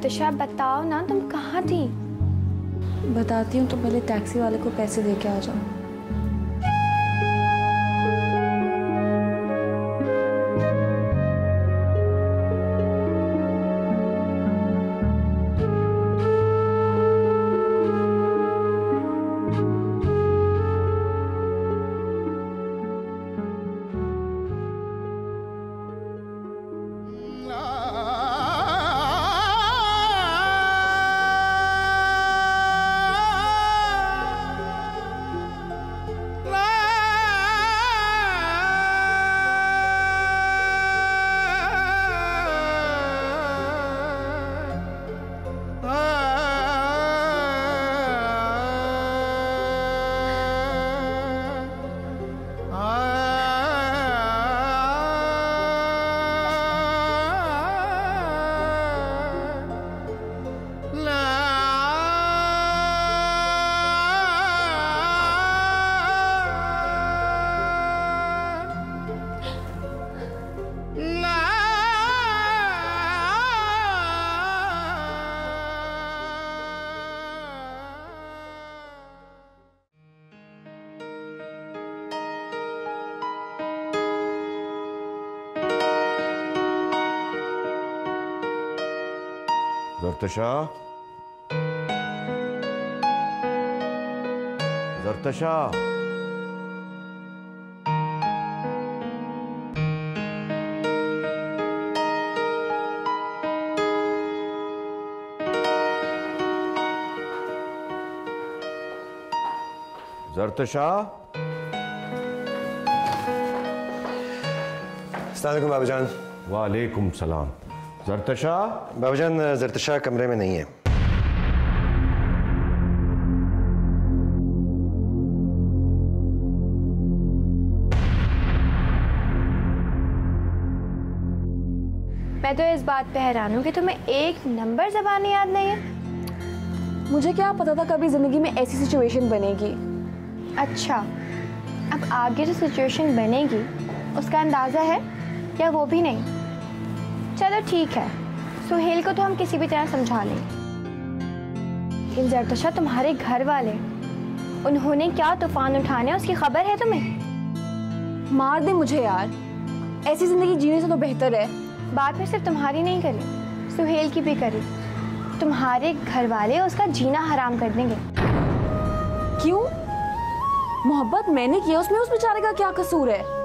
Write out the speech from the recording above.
ज़रतशा बताओ ना, तुम कहाँ थी? बताती हूँ, तो पहले टैक्सी वाले को पैसे दे के आ जाओ। ज़रतशा, ज़रतशा, ज़रतशा। अस्सलाम वालेकुम बाबूजान। वालेकुम सलाम। ज़रतशा। बाबूजान, ज़रतशा कमरे में नहीं है। मैं तो इस बात पे हैरान हूँ कि तुम्हें एक नंबर ज़बान याद नहीं है। मुझे क्या पता था कभी ज़िंदगी में ऐसी सिचुएशन बनेगी। अच्छा, अब आगे जो सिचुएशन बनेगी उसका अंदाज़ा है या वो भी नहीं? चलो ठीक है, सुहेल को तो हम किसी भी तरह समझा लेंगे। लेकिन ज़रतशा, तुम्हारे घर वाले, उन्होंने क्या तूफान उठाने उसकी खबर है तुम्हें? मार दे मुझे यार, ऐसी ज़िंदगी जीने से तो बेहतर है। बात में सिर्फ तुम्हारी नहीं करी, सुहेल की भी करी। तुम्हारे घर वाले उसका जीना हराम कर देंगे। क्यों? मोहब्बत मैंने की, उसमें उस बेचारे का क्या कसूर है?